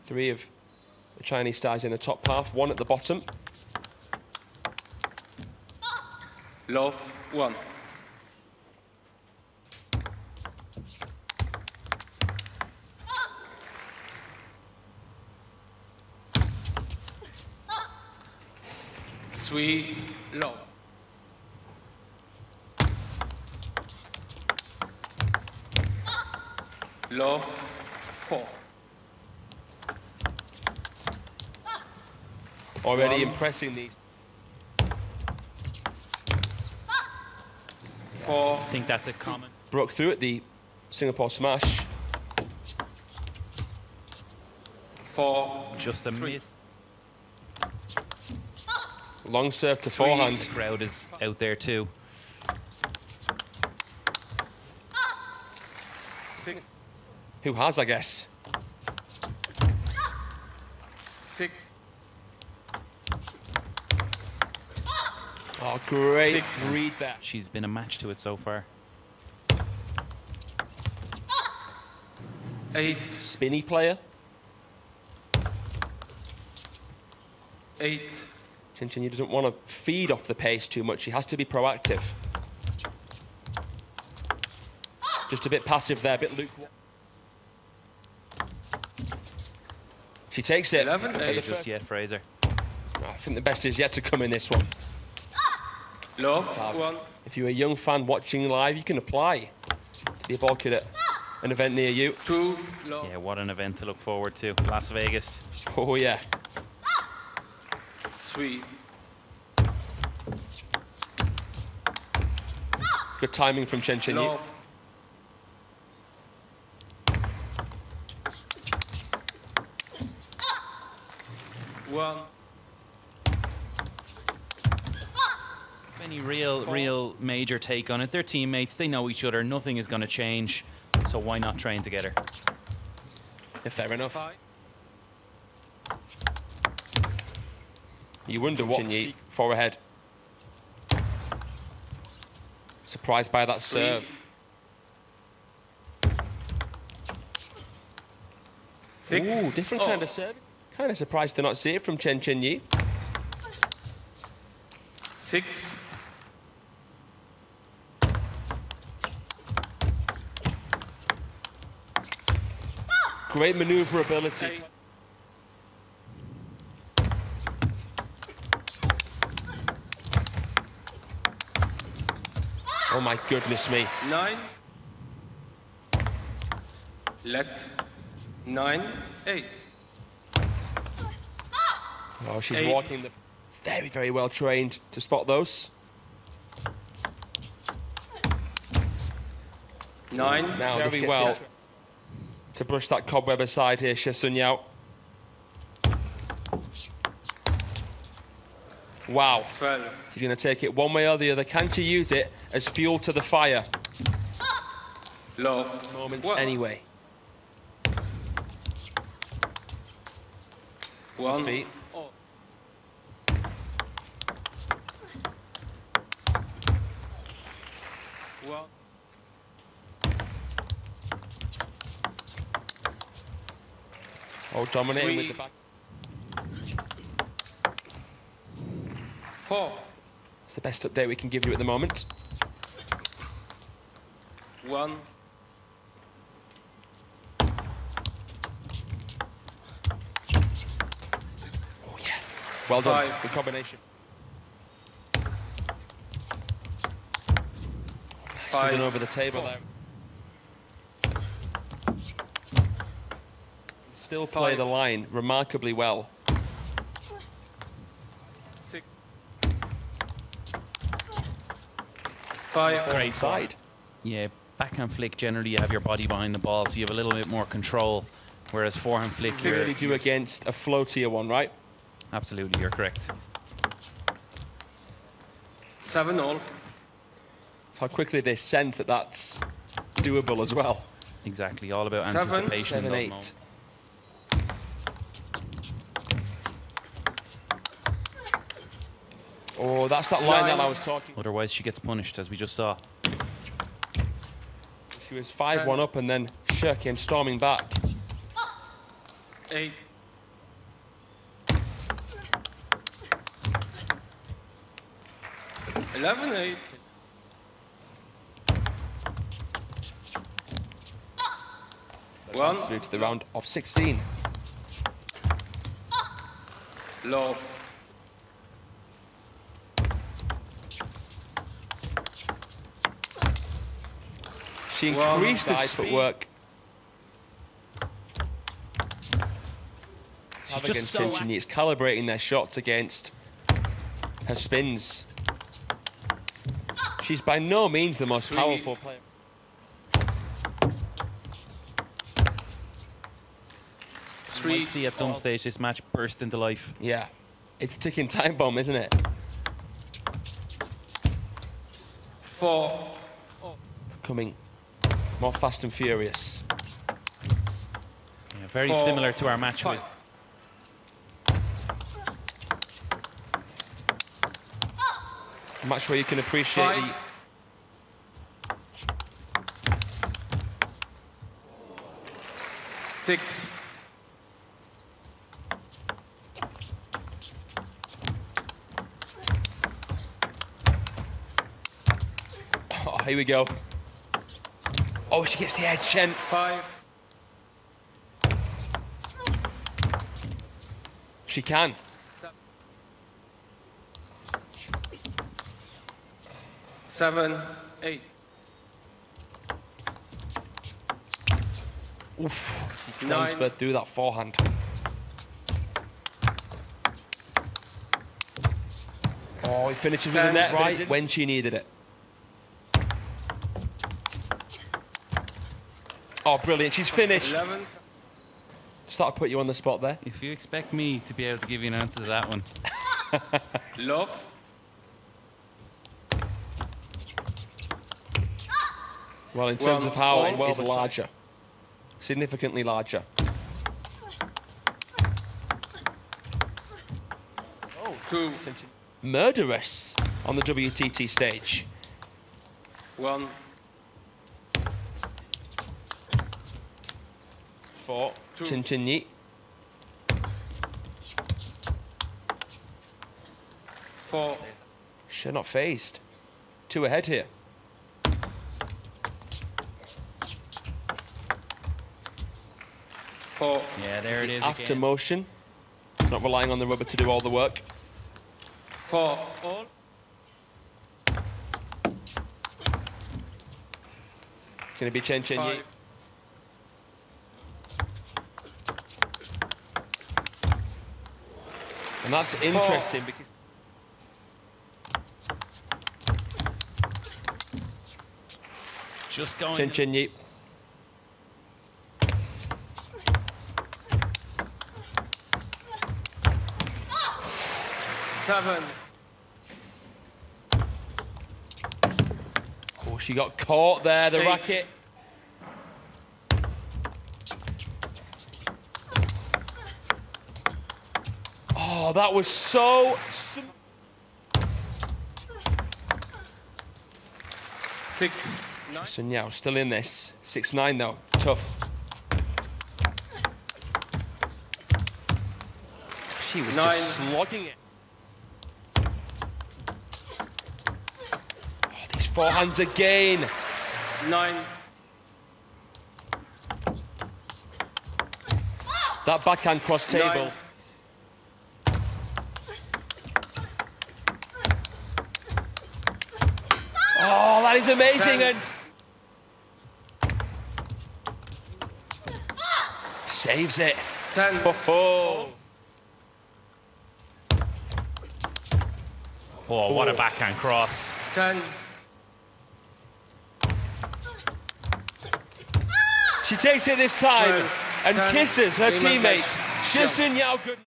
Three of the Chinese stars in the top half, one at the bottom. Love 1. Sweet love. Love 4. Already impressing these. 4. I think that's a common. Broke through at the Singapore smash. 4. Just a 3. miss. Long serve to forehand. The crowd is out there too. 6. Who has, I guess. 6. Oh, great 6. read there. She's been a match to it so far. 8. Spinny player. 8. Chen Chen Yu doesn't want to feed off the pace too much. He has to be proactive. Just a bit passive there, a bit lukewarm. She takes it. 11, At the 8. first- Just yet, Fraser. I think the best is yet to come in this one. Love 1. If you're a young fan watching live, you can apply to be a ball kid at an event near you. 2. Love. Yeah, what an event to look forward to. Las Vegas. Oh, yeah. 3. Good timing from Chen Chen Yu. Love. 1. Any real major take on it. They're teammates. They know each other. Nothing is going to change. So why not train together? Yeah, fair enough. 5. You wonder what for ahead. Surprised by that 3. serve. 6. Ooh, different kind of serve. Kind of surprised to not see it from Chen Chen Yu. 6. Great maneuverability. 8. Oh my goodness me. 9. Let 9. 8. Oh, she's 8. walking the very, very well trained to spot those. 9. Now Very very well. well to brush that cobweb aside here, Xie Sun Yao. Wow. 12. She's going to take it one way or the other. Can she use it as fuel to the fire? Love. Moments Well, anyway. 1. Feet. Oh. Well. Oh, dominating 3. with the back. 4. It's the best update we can give you at the moment. 1. Oh, yeah. Well done. 5. Good combination. 5. Sitting over the table there. Still play 5. the line remarkably well. 6. 5. Great side. Yeah, backhand flick, generally you have your body behind the ball, so you have a little bit more control. Whereas forehand flick, You you're... really do against a floatier one, right? Absolutely, you're correct. 7 all. It's how quickly they sense that that's doable as well. Exactly, all about 7, anticipation. in 7, those 8. moments. Oh, that's that line that 9. I was talking. Otherwise, she gets punished, as we just saw. She was 5-1 up and then Xie came storming back. 8. 11-8. One. Through to the round of 16. Love. She increased the Side footwork. She's Against just so Chin it's calibrating their shots against her spins. She's by no means the most 3. powerful player. We might see at some stage this match burst into life. Yeah, it's a ticking time bomb, isn't it? 4. Becoming more fast and furious. Yeah, very 4, similar to our match 5. with. A match where you can appreciate the 5. Six. Oh, here we go. Oh, she gets the edge, Chen. 5. She can. 7, 8. Oof. She 9. transferred through that forehand. Oh, he finishes with the 10, net but it right didn't. when she needed it. Oh, brilliant. She's finished. 11. Start to put you on the spot there. If you expect me to be able to give you an answer to that one, Love. Well, in terms of how Well, it's well, larger. Significantly larger. 2. Murderous on the WTT stage. 1. 4. 2. Chin Chin Yi. 4. She's not phased. 2 ahead here. 4. yeah, there it is After again. motion. Not relying on the rubber to do all the work. 4. All. Can it be Chen Chen Yi? 5. And that's interesting because Just going. Chen Chen Yi. Seven. Oh, she got caught there, the 8. racket. Oh, that was so... 6. 9. Sun Yao still in this. 6-9 though. Tough. She was 9. just slogging it. Oh, these forehands again. 9. That backhand cross table. 9. Oh, that is amazing. 10. And saves it. 10. Oh. Oh, what a backhand cross. 10. She takes it this time 12, and 10, kisses her Lehman teammate. catch. Shi Sun Yao. Good.